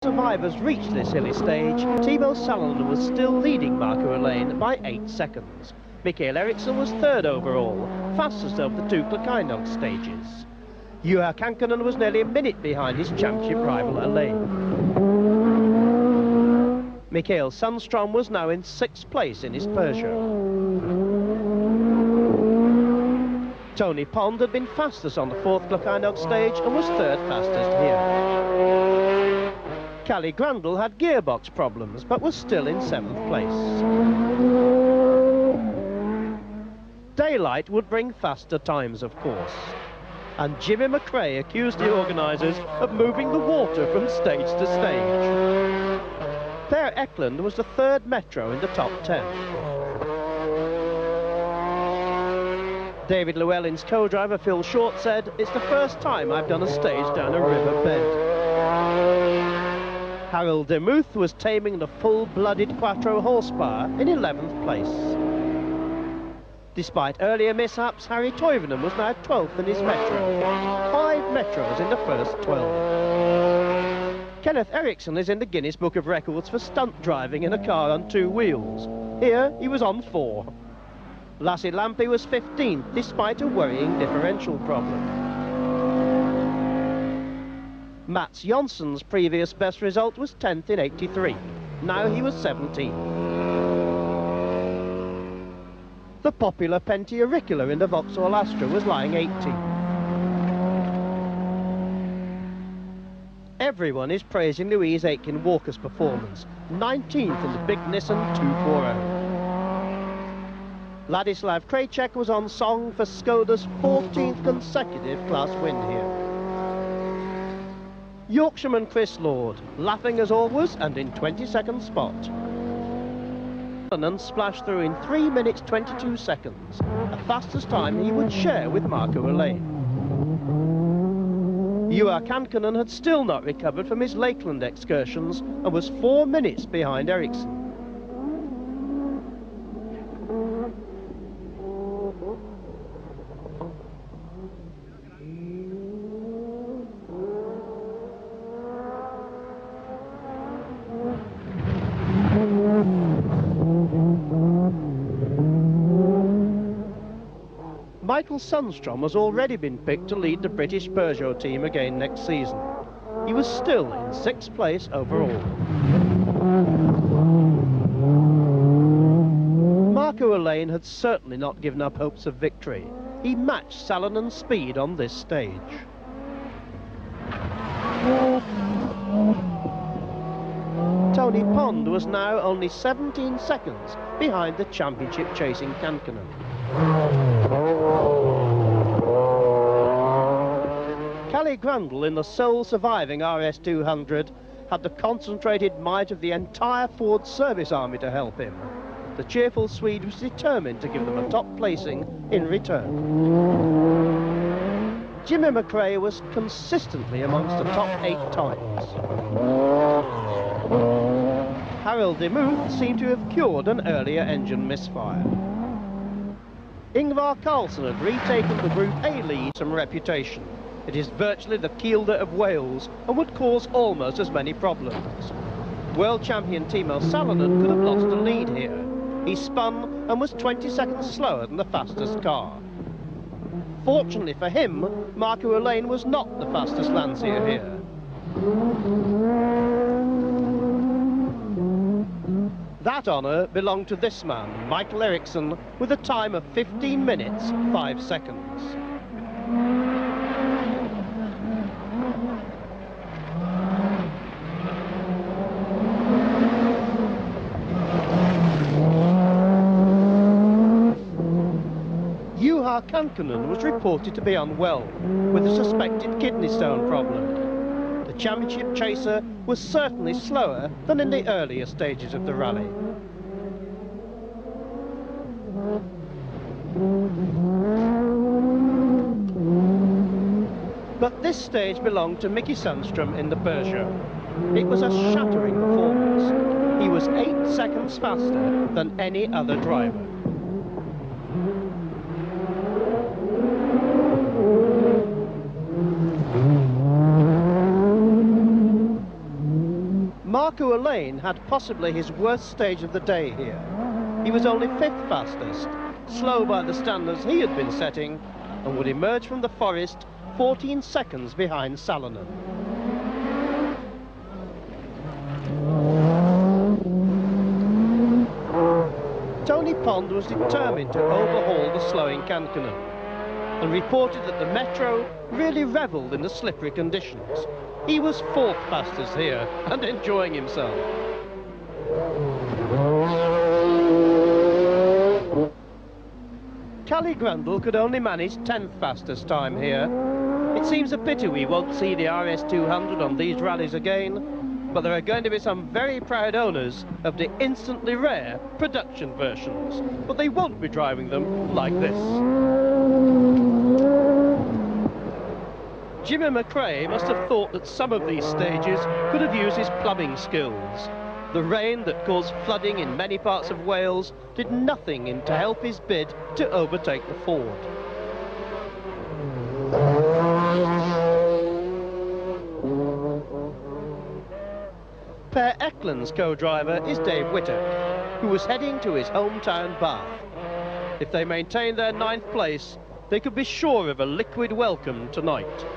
survivors reached this hilly stage, Timo Salonen was still leading Marco Lane by 8 seconds. Mikael Eriksson was third overall, fastest of the two Klokkainnog stages. Juha Kankkunen was nearly a minute behind his championship rival Alain. Mikael Sundström was now in 6th place in his Peugeot. Tony Pond had been fastest on the 4th Klokkainnog stage and was 3rd fastest here. Kalle Grandel had gearbox problems but was still in 7th place. Daylight would bring faster times, of course, and Jimmy McRae accused the organisers of moving the water from stage to stage. Per Eklund was the 3rd Metro in the top 10. David Llewellyn's co-driver Phil Short said, "It's the first time I've done a stage down a river bed." Harold Demuth was taming the full-blooded Quattro horsepower in 11th place. Despite earlier mishaps, Harry Toivonen was now 12th in his Metro. 5 Metros in the first 12. Kenneth Eriksson is in the Guinness Book of Records for stunt driving in a car on 2 wheels. Here, he was on 4. Lassie Lampe was 15th, despite a worrying differential problem. Mats Jonsson's previous best result was 10th in 83. Now he was 17th. The popular Pentti Auricula in the Vauxhall Astra was lying 18th. Everyone is praising Louise Aitken Walker's performance, 19th in the big Nissan 240. Ladislav Krejcik was on song for Skoda's 14th consecutive class win here. Yorkshireman Chris Lord, laughing as always and in 22nd spot. And splashed through in 3 minutes 22 seconds, the fastest time he would share with Marco Alain. Juha Kankkunen had still not recovered from his Lakeland excursions and was 4 minutes behind Eriksson. Michael Sundström has already been picked to lead the British Peugeot team again next season. He was still in 6th place overall. Marco Alain had certainly not given up hopes of victory. He matched Salonen's speed on this stage. Tony Pond was now only 17 seconds behind the championship chasing Kankkunen. Kalle Grandel in the sole surviving RS200 had the concentrated might of the entire Ford service army to help him. The cheerful Swede was determined to give them a top placing in return. Jimmy McRae was consistently amongst the top 8 times. Harold Demuth seemed to have cured an earlier engine misfire. Ingvar Carlsson had retaken the Group A lead with some reputation. It is virtually the Kielder of Wales and would cause almost as many problems. World champion Timo Salonen could have lost the lead here. He spun and was 20 seconds slower than the fastest car. Fortunately for him, Marco Alain was not the fastest Lancia here. That honour belonged to this man, Michael Eriksson, with a time of 15 minutes, 5 seconds. Juha Kankkunen was reported to be unwell, with a suspected kidney stone problem. The championship chaser was certainly slower than in the earlier stages of the rally. But this stage belonged to Micke Sundström in the Peugeot. It was a shattering performance. He was 8 seconds faster than any other driver. Marco Allain had possibly his worst stage of the day here. He was only 5th fastest, slow by the standards he had been setting, and would emerge from the forest 14 seconds behind Salonen. Tony Pond was determined to overhaul the slowing Kankkunen, and reported that the Metro really revelled in the slippery conditions. He was 4th fastest here and enjoying himself. Kalle Grandel could only manage 10th fastest time here. It seems a pity we won't see the RS200 on these rallies again, but there are going to be some very proud owners of the instantly rare production versions, but they won't be driving them like this. Jimmy McRae must have thought that some of these stages could have used his plumbing skills. The rain that caused flooding in many parts of Wales did nothing to help his bid to overtake the Ford. Per Eklund's co-driver is Dave Whittack, who was heading to his hometown Bath. If they maintain their 9th place, they could be sure of a liquid welcome tonight.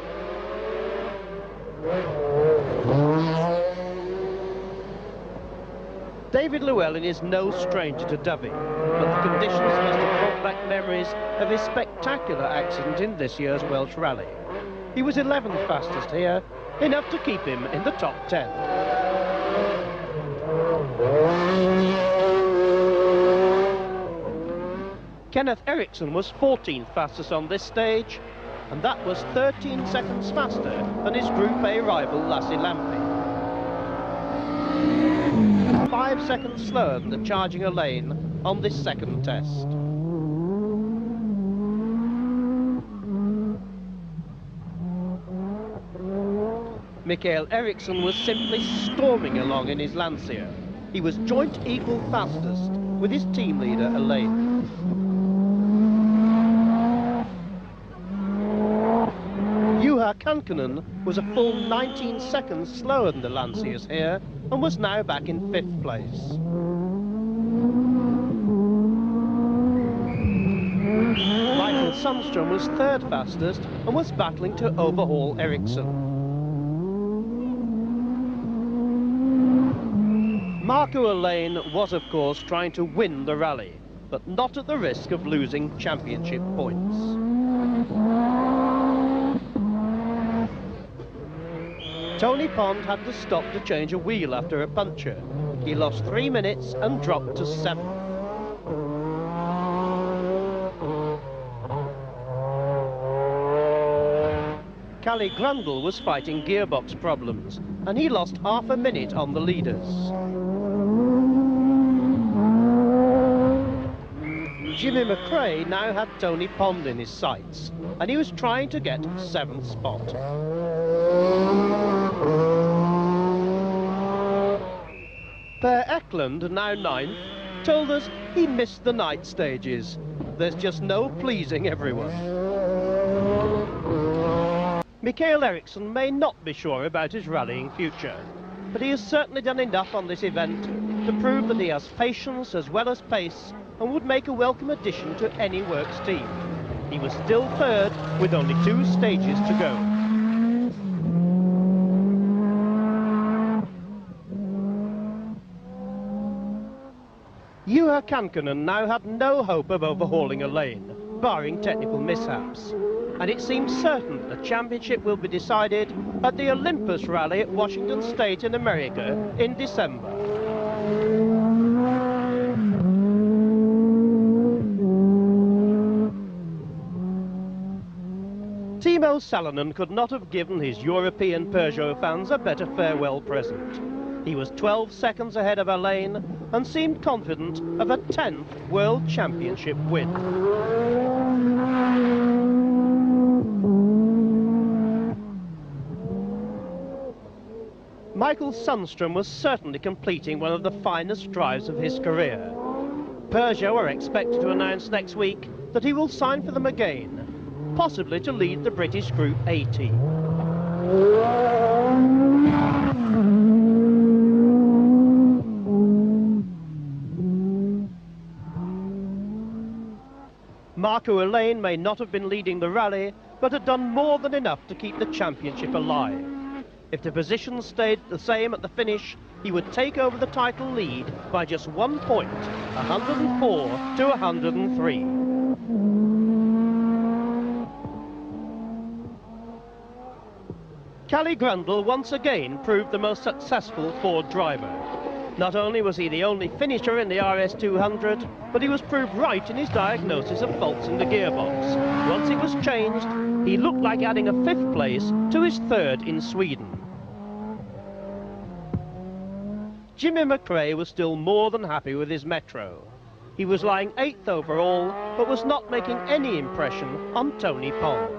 David Llewellyn is no stranger to Dyfi, but the conditions must have brought back memories of his spectacular accident in this year's Welsh Rally. He was 11th fastest here, enough to keep him in the top 10. Kenneth Eriksson was 14th fastest on this stage, and that was 13 seconds faster than his Group A rival Lassie Lampe. 5 seconds slower than the charging Allain on this second test. Mikael Eriksson was simply storming along in his Lancia. He was joint equal fastest with his team leader Allain. Juha Kankkunen was a full 19 seconds slower than the Lanciers here and was now back in 5th place. Michael Sundström was 3rd fastest and was battling to overhaul Eriksson. Marco Allain was of course trying to win the rally, but not at the risk of losing championship points. Tony Pond had to stop to change a wheel after a puncture. He lost 3 minutes and dropped to 7th. Kalle Grandel was fighting gearbox problems, and he lost half a minute on the leaders. Jimmy McRae now had Tony Pond in his sights, and he was trying to get 7th spot. Per Eklund, now 9th, told us he missed the night stages. There's just no pleasing everyone. Mikael Eriksson may not be sure about his rallying future, but he has certainly done enough on this event to prove that he has patience as well as pace and would make a welcome addition to any works team. He was still 3rd with only 2 stages to go. Juha Kankkunen now had no hope of overhauling Allain, barring technical mishaps. And it seems certain that the championship will be decided at the Olympus Rally at Washington State in America in December. Timo Salonen could not have given his European Peugeot fans a better farewell present. He was 12 seconds ahead of Allain and seemed confident of a 10th World Championship win. Michael Sundström was certainly completing one of the finest drives of his career. Peugeot are expected to announce next week that he will sign for them again, possibly to lead the British Group A team. Marco Elaine may not have been leading the rally, but had done more than enough to keep the championship alive. If the position stayed the same at the finish, he would take over the title lead by just 1 point, 104 to 103. Kalle Grundle once again proved the most successful Ford driver. Not only was he the only finisher in the RS200, but he was proved right in his diagnosis of faults in the gearbox. Once it was changed, he looked like adding a 5th place to his 3rd in Sweden. Jimmy McRae was still more than happy with his Metro. He was lying 8th overall, but was not making any impression on Tony Pond.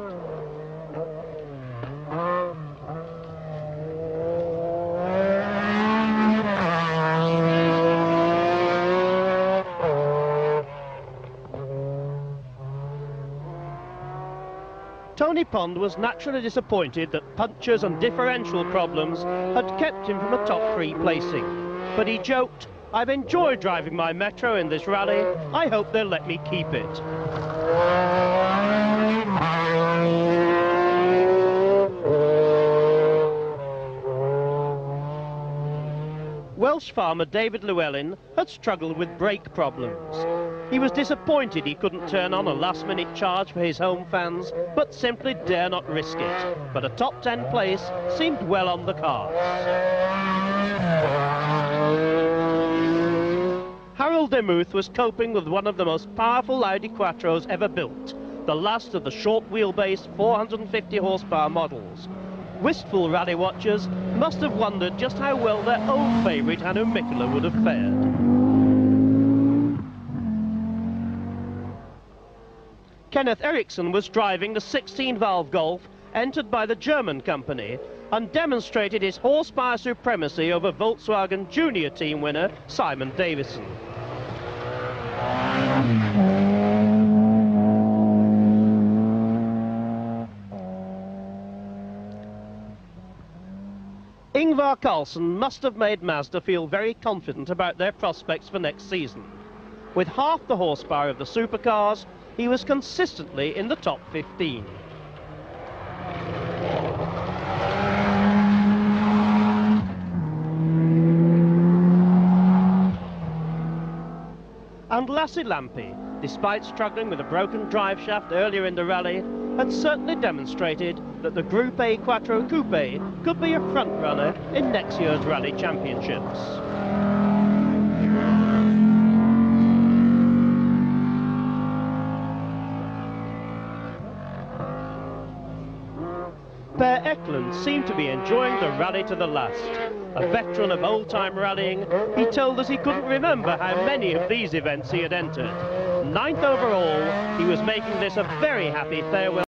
Tony Pond was naturally disappointed that punctures and differential problems had kept him from a top 3 placing. But he joked, "I've enjoyed driving my Metro in this rally. I hope they'll let me keep it." Welsh farmer David Llewellyn had struggled with brake problems. He was disappointed he couldn't turn on a last-minute charge for his home fans, but simply dare not risk it. But a top 10 place seemed well on the cards. Harold Demuth was coping with one of the most powerful Audi Quattros ever built, the last of the short wheelbase 450 horsepower models. Wistful rally watchers must have wondered just how well their own favourite Hannu Mikkola would have fared. Kenneth Eriksson was driving the 16-valve Golf entered by the German company and demonstrated his horsepower supremacy over Volkswagen Junior team winner Simon Davison. Ingvar Carlsson must have made Mazda feel very confident about their prospects for next season. With half the horsepower of the supercars, he was consistently in the top 15. And Lassie Lampe, despite struggling with a broken drive shaft earlier in the rally, had certainly demonstrated that the Group A Quattro Coupe could be a front-runner in next year's Rally Championships. Per Eklund seemed to be enjoying the rally to the last. A veteran of old-time rallying, he told us he couldn't remember how many of these events he had entered. 9th overall, he was making this a very happy farewell